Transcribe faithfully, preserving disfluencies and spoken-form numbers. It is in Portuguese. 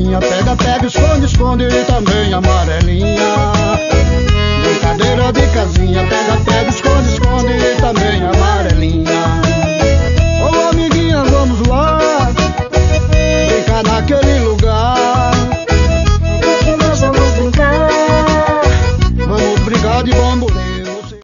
rosinha, pega, pega, esconde, esconde e também amarelinha. Brincadeira de casinha, pega, pega.